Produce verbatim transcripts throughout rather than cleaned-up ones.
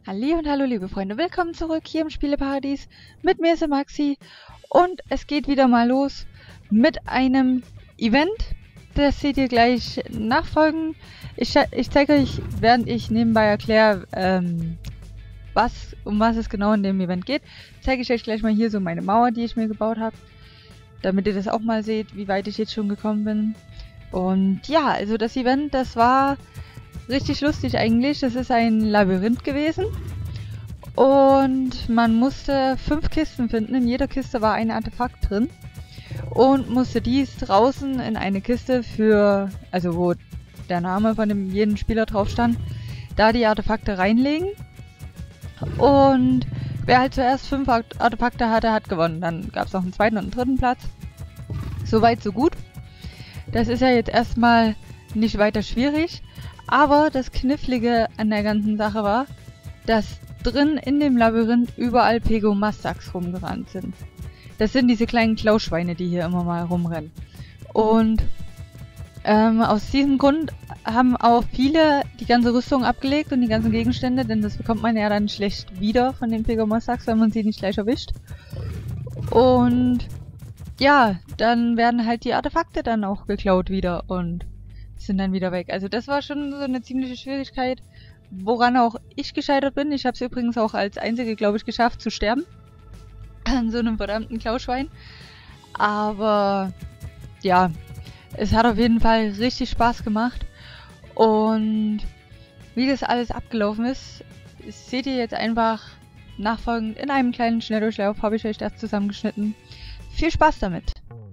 Halli und hallo liebe Freunde, willkommen zurück hier im Spieleparadies. Mit mir ist der Maxi und es geht wieder mal los mit einem Event. Das seht ihr gleich nachfolgen. Ich, ich zeige euch, während ich nebenbei erkläre, ähm, was, um was es genau in dem Event geht, zeige ich euch gleich mal hier so meine Mauer, die ich mir gebaut habe, damit ihr das auch mal seht, wie weit ich jetzt schon gekommen bin. Und ja, also das Event, das war richtig lustig eigentlich. Das ist ein Labyrinth gewesen und man musste fünf Kisten finden. In jeder Kiste war ein Artefakt drin und musste dies draußen in eine Kiste für, also wo der Name von dem jeden Spieler drauf stand, da die Artefakte reinlegen. Und wer halt zuerst fünf Artefakte hatte, hat gewonnen. Dann gab es noch einen zweiten und einen dritten Platz. Soweit, so gut. Das ist ja jetzt erstmal nicht weiter schwierig. Aber das Knifflige an der ganzen Sache war, dass drin in dem Labyrinth überall Pegomastaks rumgerannt sind. Das sind diese kleinen Klauschweine, die hier immer mal rumrennen. Und ähm, aus diesem Grund haben auch viele die ganze Rüstung abgelegt und die ganzen Gegenstände, denn das bekommt man ja dann schlecht wieder von den Pegomastaks, wenn man sie nicht gleich erwischt. Und ja, dann werden halt die Artefakte dann auch geklaut wieder und sind dann wieder weg. Also das war schon so eine ziemliche Schwierigkeit, woran auch ich gescheitert bin. Ich habe es übrigens auch als Einzige, glaube ich, geschafft zu sterben. An so einem verdammten Klauschwein. Aber ja, es hat auf jeden Fall richtig Spaß gemacht. Und wie das alles abgelaufen ist, seht ihr jetzt einfach nachfolgend in einem kleinen Schnelldurchlauf, habe ich euch das zusammengeschnitten. Viel Spaß damit!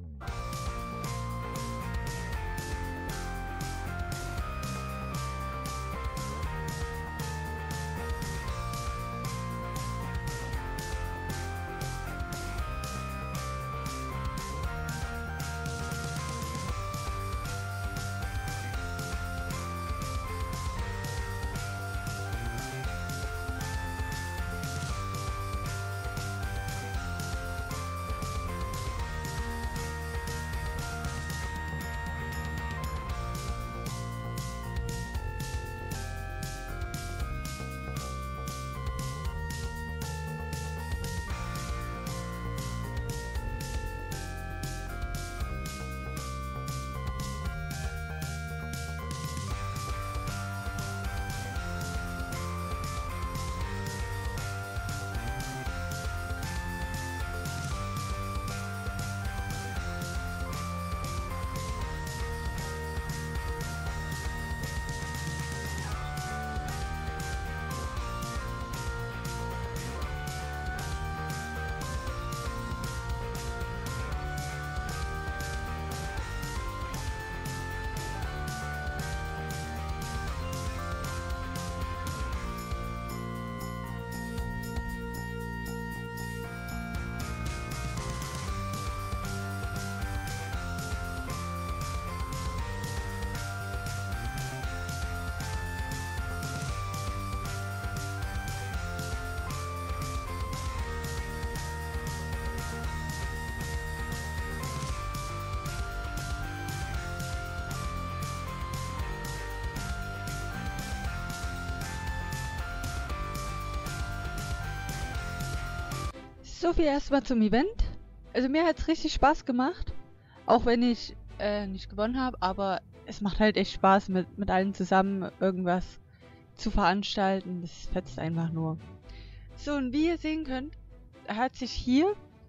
So viel erstmal zum Event. Also mir hat es richtig Spaß gemacht. Auch wenn ich äh, nicht gewonnen habe, aber es macht halt echt Spaß, mit, mit allen zusammen irgendwas zu veranstalten. Das fetzt einfach nur. So, und wie ihr sehen könnt, hat sich hier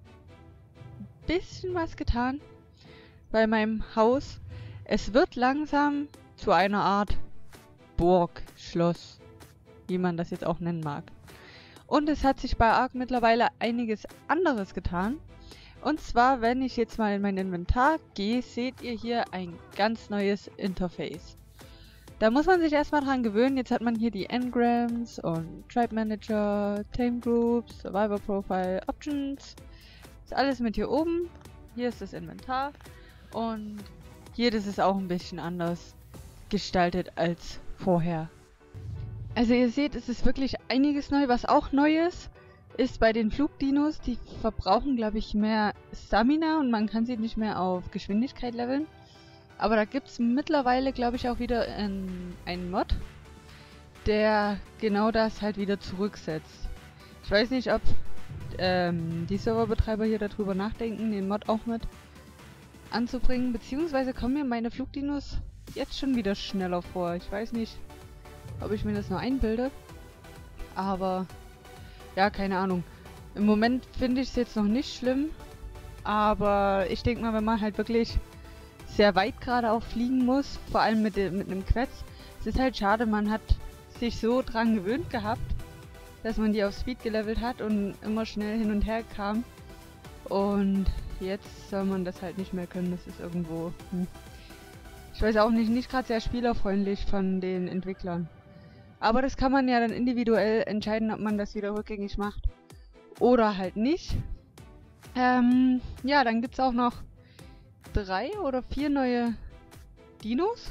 ein bisschen was getan bei meinem Haus. Es wird langsam zu einer Art Burg, Schloss, wie man das jetzt auch nennen mag. Und es hat sich bei Ark mittlerweile einiges anderes getan. Und zwar, wenn ich jetzt mal in mein Inventar gehe, seht ihr hier ein ganz neues Interface. Da muss man sich erstmal dran gewöhnen. Jetzt hat man hier die Engrams und Tribe Manager, Tame Groups, Survivor Profile, Options. Ist alles mit hier oben. Hier ist das Inventar. Und hier, das ist auch ein bisschen anders gestaltet als vorher. Also ihr seht, es ist wirklich einiges neu. Was auch neu ist, ist bei den Flugdinos, die verbrauchen, glaube ich, mehr Stamina und man kann sie nicht mehr auf Geschwindigkeit leveln. Aber da gibt es mittlerweile, glaube ich, auch wieder einen Mod, der genau das halt wieder zurücksetzt. Ich weiß nicht, ob ähm, die Serverbetreiber hier darüber nachdenken, den Mod auch mit anzubringen, beziehungsweise kommen mir meine Flugdinos jetzt schon wieder schneller vor. Ich weiß nicht, ob ich mir das nur einbilde, aber ja, keine Ahnung. Im Moment finde ich es jetzt noch nicht schlimm, aber ich denke mal, wenn man halt wirklich sehr weit gerade auch fliegen muss, vor allem mit, mit einem Quetz, es ist halt schade, man hat sich so dran gewöhnt gehabt, dass man die auf Speed gelevelt hat und immer schnell hin und her kam. Und jetzt soll man das halt nicht mehr können, das ist irgendwo, hm. ich weiß auch nicht, nicht gerade sehr spielerfreundlich von den Entwicklern. Aber das kann man ja dann individuell entscheiden, ob man das wieder rückgängig macht oder halt nicht. Ähm, ja, dann gibt es auch noch drei oder vier neue Dinos.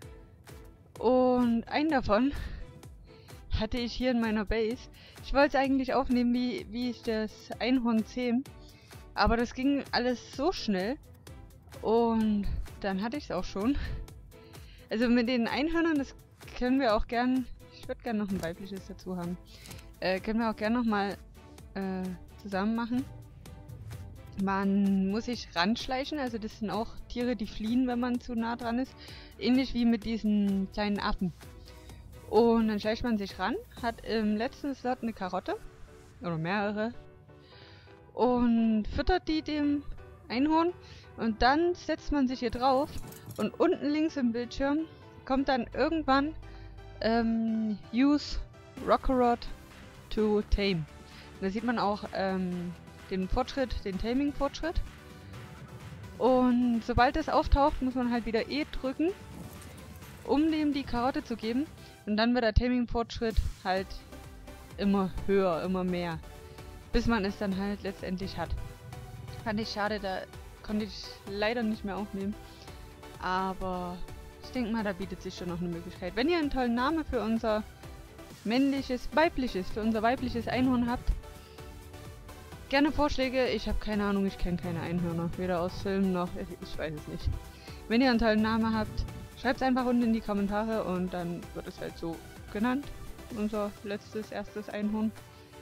Und einen davon hatte ich hier in meiner Base. Ich wollte es eigentlich aufnehmen, wie, wie ich das Einhorn zähm. Aber das ging alles so schnell. Und dann hatte ich es auch schon. Also mit den Einhörnern, das können wir auch gern... Ich würde gerne noch ein weibliches dazu haben. Äh, können wir auch gern nochmal äh, zusammen machen. Man muss sich ranschleichen, also das sind auch Tiere, die fliehen, wenn man zu nah dran ist. Ähnlich wie mit diesen kleinen Affen. Und dann schleicht man sich ran, hat im letzten Slot eine Karotte. Oder mehrere. Und füttert die dem Einhorn. Und dann setzt man sich hier drauf. Und unten links im Bildschirm kommt dann irgendwann ähm, Use Rock'n'Rod to Tame. Und da sieht man auch ähm, den Fortschritt, den Taming-Fortschritt. Und sobald das auftaucht, muss man halt wieder E drücken, um dem die Karotte zu geben. Und dann wird der Taming-Fortschritt halt immer höher, immer mehr. Bis man es dann halt letztendlich hat. Fand ich schade, da konnte ich leider nicht mehr aufnehmen. Aber ich denke mal, da bietet sich schon noch eine Möglichkeit. Wenn ihr einen tollen Namen für unser männliches, weibliches, für unser weibliches Einhorn habt, gerne Vorschläge. Ich habe keine Ahnung, ich kenne keine Einhörner. Weder aus Filmen noch, ich weiß es nicht. Wenn ihr einen tollen Namen habt, schreibt es einfach unten in die Kommentare und dann wird es halt so genannt. Unser letztes, erstes Einhorn.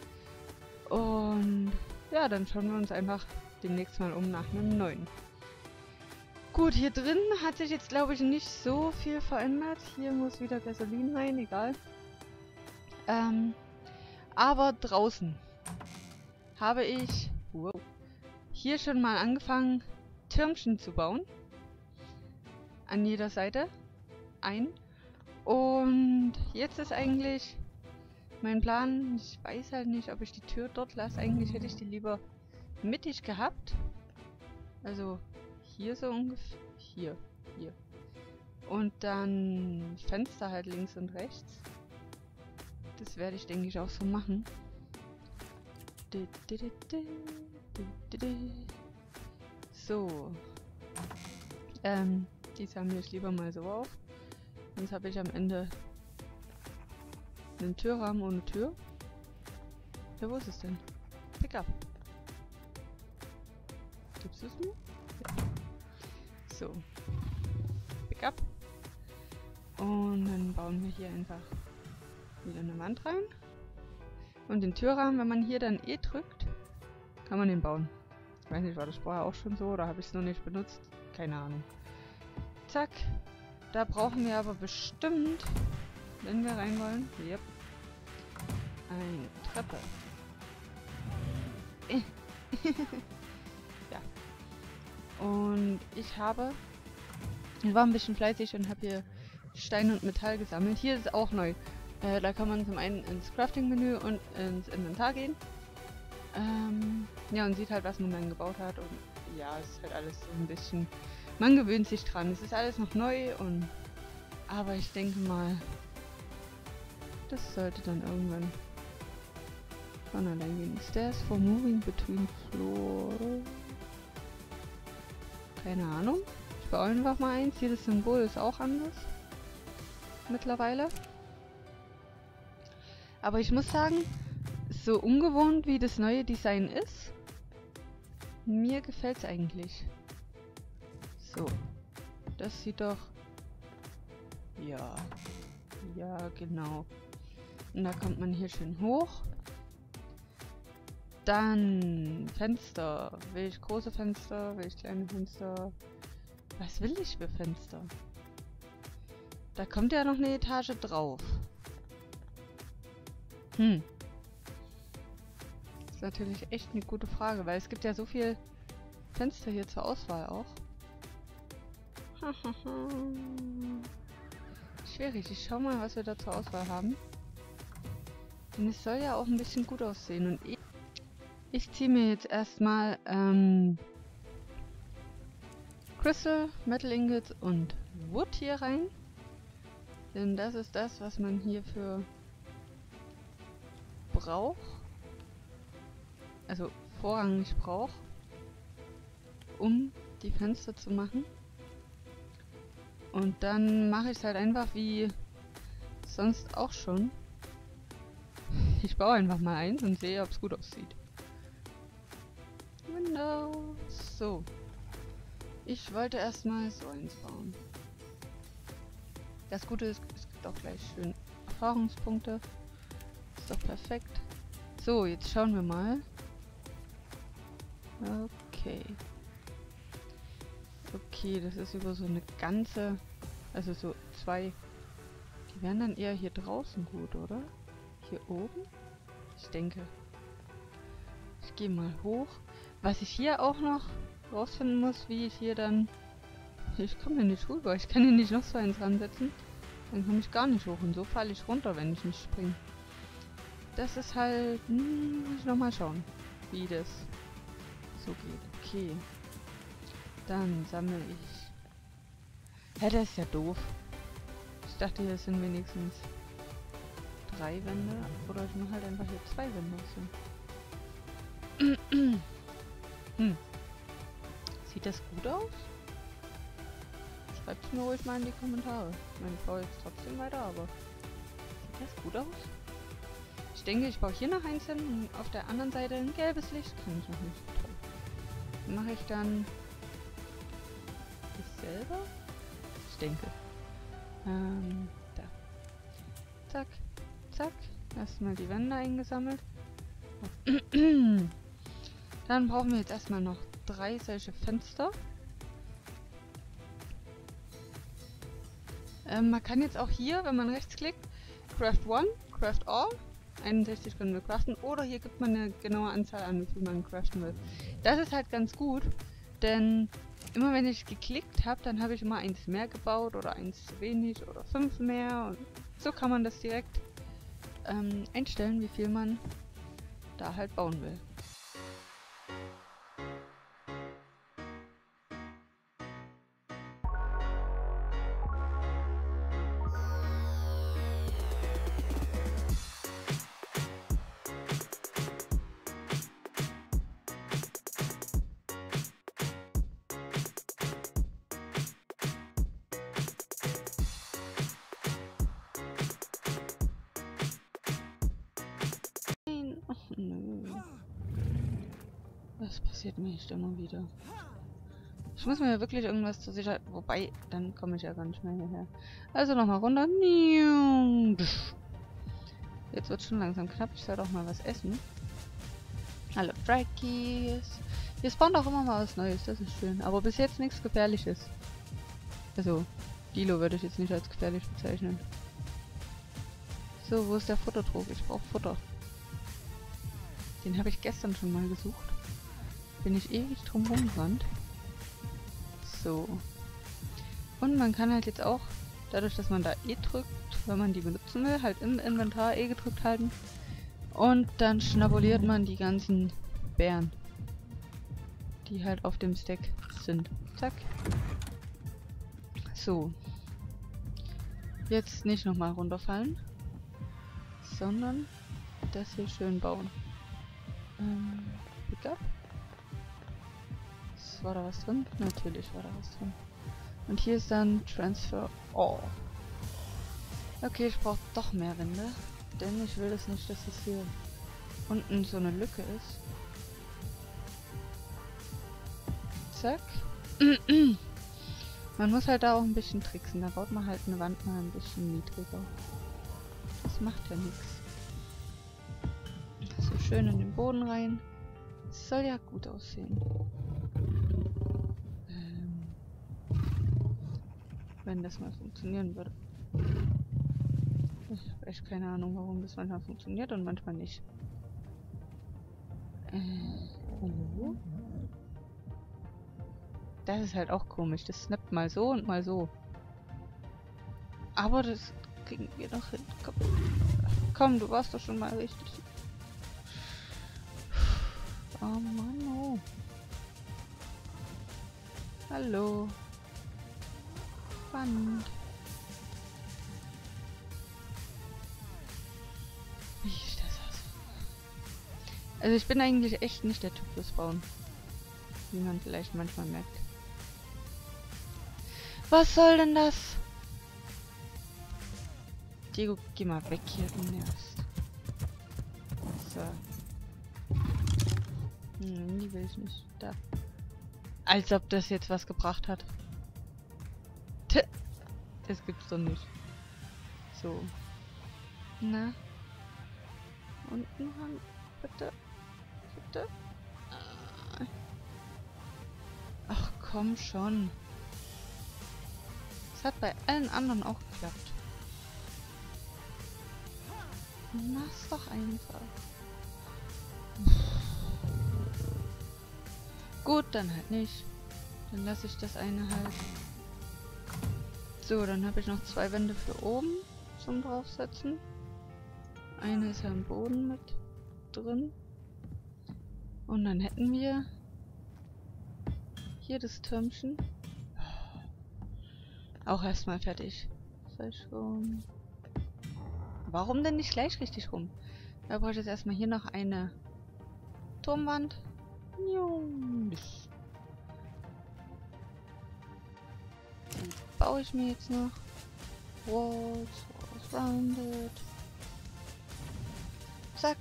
Und ja, dann schauen wir uns einfach demnächst mal um nach einem neuen. Gut, hier drin hat sich jetzt, glaube ich, nicht so viel verändert. Hier muss wieder Gasolin rein, egal. Ähm, aber draußen habe ich wow, hier schon mal angefangen, Türmchen zu bauen. An jeder Seite. Ein. Und jetzt ist eigentlich mein Plan, ich weiß halt nicht, ob ich die Tür dort lasse. Eigentlich hätte ich die lieber mittig gehabt. Also hier so ungefähr. Hier. Hier. Und dann Fenster halt links und rechts. Das werde ich, denke ich, auch so machen. So. Ähm, die sammeln ich lieber mal so auf. Sonst habe ich am Ende einen Türrahmen ohne Tür. Ja, wo ist es denn? Pick up. Gibt's es mir? Ja. So. Pick up. Und dann bauen wir hier einfach wieder eine Wand rein. Und den Türrahmen, wenn man hier dann E drückt, kann man den bauen. Ich weiß nicht, war das vorher auch schon so oder habe ich es noch nicht benutzt? Keine Ahnung. Zack. Da brauchen wir aber bestimmt, wenn wir rein wollen, yep, eine Treppe. Ja. Und ich habe, ich war ein bisschen fleißig und habe hier Stein und Metall gesammelt. Hier ist es auch neu. Äh, da kann man zum einen ins Crafting-Menü und ins Inventar gehen. Ähm, ja, und sieht halt, was man dann gebaut hat. Und ja, es ist halt alles so ein bisschen... Man gewöhnt sich dran. Es ist alles noch neu und... Aber ich denke mal... Das sollte dann irgendwann von allein gehen. Stairs for moving between floor... Keine Ahnung. Ich baue einfach mal eins. Hier das Symbol ist auch anders. Mittlerweile. Aber ich muss sagen, so ungewohnt wie das neue Design ist, mir gefällt es eigentlich. So. Das sieht doch... Ja. Ja, genau. Und da kommt man hier schön hoch. Dann Fenster. Will ich große Fenster? Will ich kleine Fenster? Was will ich für Fenster? Da kommt ja noch eine Etage drauf. Hm. Das ist natürlich echt eine gute Frage, weil es gibt ja so viel Fenster hier zur Auswahl auch. Schwierig. Ich schau mal, was wir da zur Auswahl haben. Denn es soll ja auch ein bisschen gut aussehen. Und ich, ich ziehe mir jetzt erstmal ähm, Crystal, Metal Ingots und Wood hier rein. Denn das ist das, was man hierfür braucht. Also vorrangig braucht, um die Fenster zu machen. Und dann mache ich es halt einfach wie sonst auch schon. Ich baue einfach mal eins und sehe, ob es gut aussieht. Windows. So. Ich wollte erstmal so eins bauen. Das Gute ist, es gibt auch gleich schön Erfahrungspunkte. Ist doch perfekt. So, jetzt schauen wir mal. Okay. Okay, das ist über so eine ganze... Also so zwei... Die wären dann eher hier draußen gut, oder? Hier oben? Ich denke. Ich gehe mal hoch. Was ich hier auch noch rausfinden muss, wie ich hier dann... Ich komme hier nicht rüber. Ich kann hier nicht noch so eins ransetzen. Dann komme ich gar nicht hoch. Und so falle ich runter, wenn ich nicht springe. Das ist halt... Hm, muss ich nochmal schauen, wie das so geht. Okay. Dann sammle ich... Hä, das ist ja doof. Ich dachte, hier sind wenigstens drei Wände. Oder ich mache halt einfach hier zwei Wände. So. hm. Sieht das gut aus? Schreibt es mir ruhig mal in die Kommentare. Ich meine, ich baue jetzt trotzdem weiter, aber... Sieht das gut aus? Ich denke, ich baue hier noch eins hin und auf der anderen Seite ein gelbes Licht. Kann ich noch nicht. Toll. Dann mache ich dann... das selber? Ich denke. Ähm, da. Zack, zack. Erstmal die Wände eingesammelt. Dann brauchen wir jetzt erstmal noch drei solche Fenster. Ähm, man kann jetzt auch hier, wenn man rechtsklickt, Craft One, Craft All. einundsechzig können wir craften. Oder hier gibt man eine genaue Anzahl an, wie viel man craften will. Das ist halt ganz gut, denn immer wenn ich geklickt habe, dann habe ich immer eins mehr gebaut oder eins zu wenig oder fünf mehr. Und so kann man das direkt ähm, einstellen, wie viel man da halt bauen will. Ach nö. Das passiert mir nicht immer wieder. Ich muss mir wirklich irgendwas zur Sicherheit... Wobei, dann komme ich ja gar nicht mehr hierher. Also nochmal runter. Jetzt wird es schon langsam knapp. Ich soll doch mal was essen. Hallo Drakis. Hier spawnt auch immer mal was Neues. Das ist schön. Aber bis jetzt nichts Gefährliches. Also, Dilo würde ich jetzt nicht als gefährlich bezeichnen. So, wo ist der Futtertrog? Ich brauche Futter. Den habe ich gestern schon mal gesucht. Bin ich ewig drum rumgerannt. So. Und man kann halt jetzt auch, dadurch, dass man da E drückt, wenn man die benutzen will, halt im Inventar E gedrückt halten. Und dann schnabuliert man die ganzen Beeren, die halt auf dem Stack sind. Zack. So. Jetzt nicht nochmal runterfallen, sondern das hier schön bauen. Ähm, Pick up. War da was drin? Natürlich war da was drin. Und hier ist dann Transfer All. Okay, ich brauche doch mehr Wände. Denn ich will das nicht, dass es hier unten so eine Lücke ist. Zack. Man muss halt da auch ein bisschen tricksen. Da baut man halt eine Wand mal ein bisschen niedriger. Das macht ja nichts. schön in den Boden rein. Das soll ja gut aussehen. Ähm, wenn das mal funktionieren würde. Ich habe echt keine Ahnung, warum das manchmal funktioniert und manchmal nicht. Äh, hallo? Das ist halt auch komisch. Das snappt mal so und mal so. Aber das kriegen wir doch hin. Komm. Komm, du warst doch schon mal richtig. Oh Mann, oh. Hallo. Spannend. Wie ist das aus? Also ich bin eigentlich echt nicht der Typ fürs Bauen. Wie man vielleicht manchmal merkt. Was soll denn das? Diego, geh mal weg hier, du nervst. So. Hm, die will ich nicht. Da. Als ob das jetzt was gebracht hat. T das gibt's doch nicht. So. Na? Unten ran. Bitte. Bitte. Ach komm schon. Das hat bei allen anderen auch geklappt. Mach's doch einfach. Gut, dann halt nicht. Dann lasse ich das eine halt. So, dann habe ich noch zwei Wände für oben zum draufsetzen. Eine ist ja im Boden mit drin. Und dann hätten wir hier das Türmchen. Auch erstmal fertig. Sei schon. Warum denn nicht gleich richtig rum? Da brauche ich jetzt erstmal hier noch eine Turmwand. Die baue ich mir jetzt noch. Walls, walls rounded. Zack.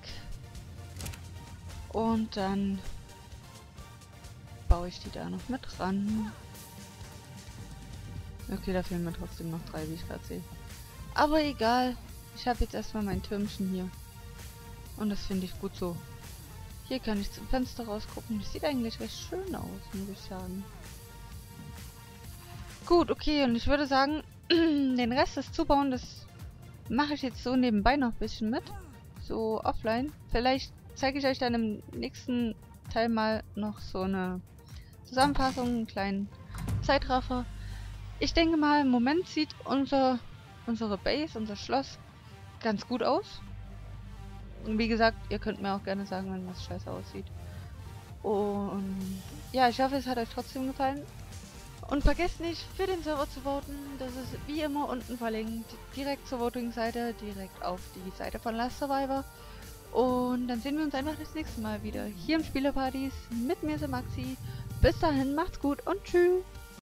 Und dann baue ich die da noch mit ran. Okay, da fehlen mir trotzdem noch drei, wie ich gerade sehe. Aber egal. Ich habe jetzt erstmal mein Türmchen hier. Und das finde ich gut so. Hier kann ich zum Fenster rausgucken. Das sieht eigentlich recht schön aus, muss ich sagen. Gut, okay. Und ich würde sagen, den Rest des Zubauen, das mache ich jetzt so nebenbei noch ein bisschen mit. So offline. Vielleicht zeige ich euch dann im nächsten Teil mal noch so eine Zusammenfassung, einen kleinen Zeitraffer. Ich denke mal, im Moment sieht unser, unsere Base, unser Schloss ganz gut aus. Und wie gesagt, ihr könnt mir auch gerne sagen, wenn was scheiße aussieht. Und ja, ich hoffe, es hat euch trotzdem gefallen. Und vergesst nicht, für den Server zu voten. Das ist wie immer unten verlinkt. Direkt zur Voting-Seite, direkt auf die Seite von Last Survivor. Und dann sehen wir uns einfach das nächste Mal wieder hier im Spielepartys mit mir, Maxi. Bis dahin, macht's gut und tschüss.